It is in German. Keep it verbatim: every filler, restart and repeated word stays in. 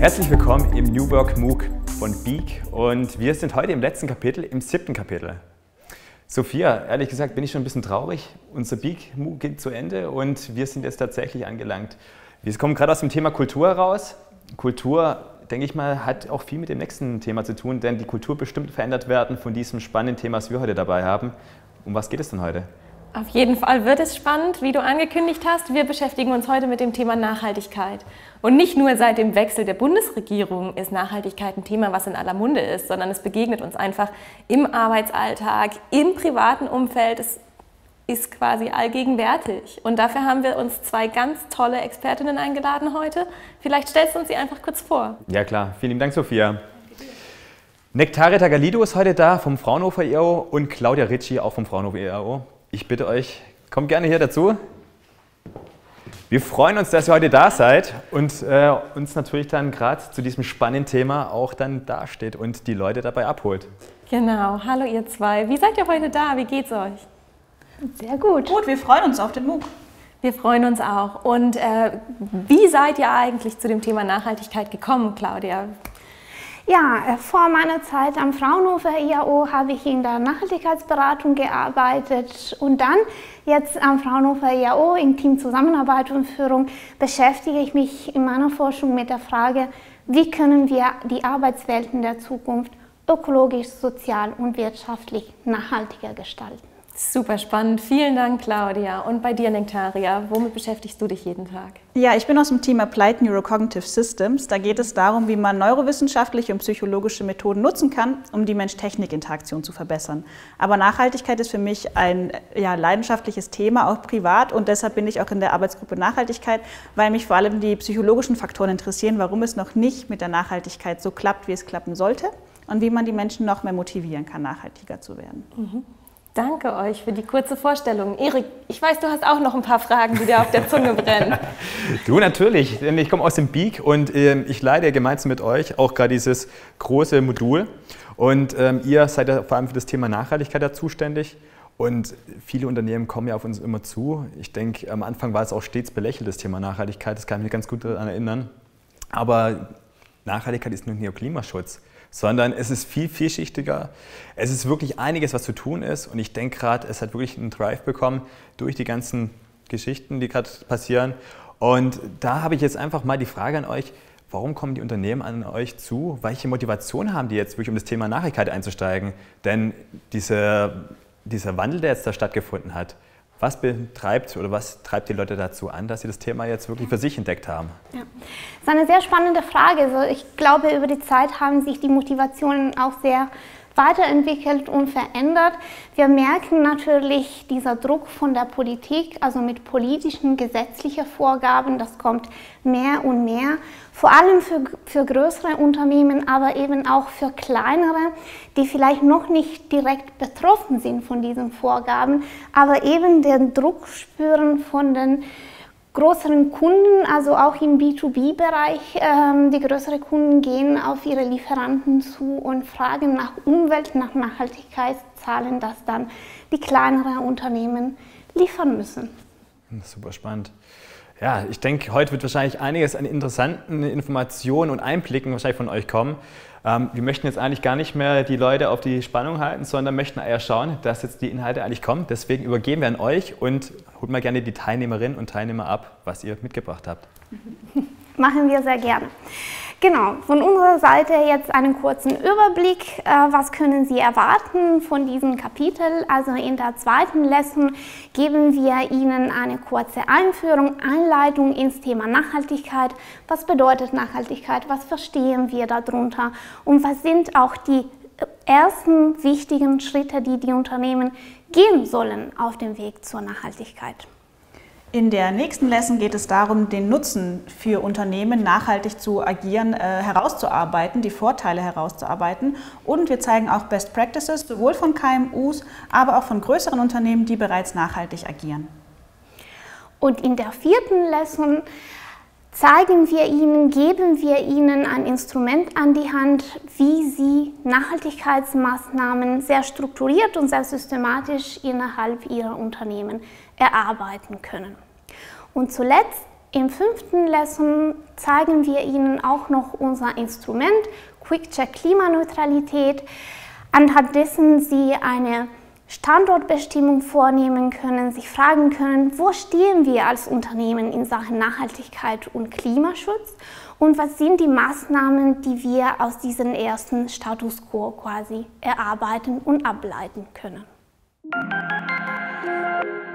Herzlich willkommen im New Work MOOC von Beak und wir sind heute im letzten Kapitel, im siebten Kapitel. Sophia, ehrlich gesagt bin ich schon ein bisschen traurig. Unser Beak MOOC geht zu Ende und wir sind jetzt tatsächlich angelangt. Wir kommen gerade aus dem Thema Kultur heraus. Kultur, denke ich mal, hat auch viel mit dem nächsten Thema zu tun, denn die Kultur bestimmt verändert werden von diesem spannenden Thema, das wir heute dabei haben. Um was geht es denn heute? Auf jeden Fall wird es spannend, wie du angekündigt hast. Wir beschäftigen uns heute mit dem Thema Nachhaltigkeit. Und nicht nur seit dem Wechsel der Bundesregierung ist Nachhaltigkeit ein Thema, was in aller Munde ist, sondern es begegnet uns einfach im Arbeitsalltag, im privaten Umfeld. Es ist quasi allgegenwärtig. Und dafür haben wir uns zwei ganz tolle Expertinnen eingeladen heute. Vielleicht stellst du uns sie einfach kurz vor. Ja klar, vielen Dank, Sophia. Nektaria Tagalido ist heute da vom Fraunhofer I A O und Claudia Ricci auch vom Fraunhofer I A O. Ich bitte euch, kommt gerne hier dazu. Wir freuen uns, dass ihr heute da seid und äh, uns natürlich dann gerade zu diesem spannenden Thema auch dann dasteht und die Leute dabei abholt. Genau, hallo ihr zwei. Wie seid ihr heute da? Wie geht's euch? Sehr gut. Gut, wir freuen uns auf den MOOC. Wir freuen uns auch. Und äh, wie seid ihr eigentlich zu dem Thema Nachhaltigkeit gekommen, Claudia? Ja, vor meiner Zeit am Fraunhofer I A O habe ich in der Nachhaltigkeitsberatung gearbeitet und dann jetzt am Fraunhofer I A O im Team Zusammenarbeit und Führung beschäftige ich mich in meiner Forschung mit der Frage, wie können wir die Arbeitswelten der Zukunft ökologisch, sozial und wirtschaftlich nachhaltiger gestalten. Super spannend. Vielen Dank, Claudia. Und bei dir, Nektaria, womit beschäftigst du dich jeden Tag? Ja, ich bin aus dem Team Applied Neurocognitive Systems. Da geht es darum, wie man neurowissenschaftliche und psychologische Methoden nutzen kann, um die Mensch-Technik-Interaktion zu verbessern. Aber Nachhaltigkeit ist für mich ein ja, leidenschaftliches Thema, auch privat. Und deshalb bin ich auch in der Arbeitsgruppe Nachhaltigkeit, weil mich vor allem die psychologischen Faktoren interessieren, warum es noch nicht mit der Nachhaltigkeit so klappt, wie es klappen sollte. Und wie man die Menschen noch mehr motivieren kann, nachhaltiger zu werden. Mhm. Danke euch für die kurze Vorstellung. Erik, ich weiß, du hast auch noch ein paar Fragen, die dir auf der Zunge brennen. Du natürlich, denn ich komme aus dem Beak und äh, ich leite gemeinsam mit euch auch gerade dieses große Modul. Und ähm, ihr seid ja vor allem für das Thema Nachhaltigkeit da zuständig. Und viele Unternehmen kommen ja auf uns immer zu. Ich denke, am Anfang war es auch stets belächelt, das Thema Nachhaltigkeit. Das kann ich mich ganz gut daran erinnern. Aber Nachhaltigkeit ist nicht nur Klimaschutz, sondern es ist viel vielschichtiger. Es ist wirklich einiges, was zu tun ist. Und ich denke gerade, es hat wirklich einen Drive bekommen durch die ganzen Geschichten, die gerade passieren. Und da habe ich jetzt einfach mal die Frage an euch, warum kommen die Unternehmen an euch zu? Welche Motivation haben die jetzt wirklich, um das Thema Nachhaltigkeit einzusteigen? Denn diese, dieser Wandel, der jetzt da stattgefunden hat, was betreibt oder was treibt die Leute dazu an, dass sie das Thema jetzt wirklich für sich entdeckt haben? Ja. Das ist eine sehr spannende Frage. Also ich glaube, über die Zeit haben sich die Motivationen auch sehr weiterentwickelt und verändert. Wir merken natürlich dieser Druck von der Politik, also mit politischen, gesetzlichen Vorgaben, das kommt mehr und mehr, vor allem für, für größere Unternehmen, aber eben auch für kleinere, die vielleicht noch nicht direkt betroffen sind von diesen Vorgaben, aber eben den Druck spüren von den größeren Kunden, also auch im B zwei B-Bereich, ähm, die größeren Kunden gehen auf ihre Lieferanten zu und fragen nach Umwelt, nach Nachhaltigkeitszahlen, dass dann die kleineren Unternehmen liefern müssen. Super spannend. Ja, ich denke, heute wird wahrscheinlich einiges an interessanten Informationen und Einblicken wahrscheinlich von euch kommen. Ähm, wir möchten jetzt eigentlich gar nicht mehr die Leute auf die Spannung halten, sondern möchten eher schauen, dass jetzt die Inhalte eigentlich kommen. Deswegen übergeben wir an euch und holt mal gerne die Teilnehmerinnen und Teilnehmer ab, was ihr mitgebracht habt. Machen wir sehr gerne. Genau, von unserer Seite jetzt einen kurzen Überblick, äh, was können Sie erwarten von diesem Kapitel. Also in der zweiten Lesson geben wir Ihnen eine kurze Einführung, Einleitung ins Thema Nachhaltigkeit. Was bedeutet Nachhaltigkeit? Was verstehen wir darunter? Und was sind auch die ersten wichtigen Schritte, die die Unternehmen gehen sollen auf dem Weg zur Nachhaltigkeit? In der nächsten Lesson geht es darum, den Nutzen für Unternehmen nachhaltig zu agieren, äh, herauszuarbeiten, die Vorteile herauszuarbeiten. Und wir zeigen auch Best Practices, sowohl von K M Us, aber auch von größeren Unternehmen, die bereits nachhaltig agieren. Und in der vierten Lesson zeigen wir Ihnen, geben wir Ihnen ein Instrument an die Hand, wie Sie Nachhaltigkeitsmaßnahmen sehr strukturiert und sehr systematisch innerhalb Ihrer Unternehmen erarbeiten können. Und zuletzt Im fünften Lesson zeigen wir Ihnen auch noch unser Instrument QuickCheck Klimaneutralität, anhand dessen Sie eine Standortbestimmung vornehmen können, sich fragen können, wo stehen wir als Unternehmen in Sachen Nachhaltigkeit und Klimaschutz und was sind die Maßnahmen, die wir aus diesem ersten Status quo quasi erarbeiten und ableiten können.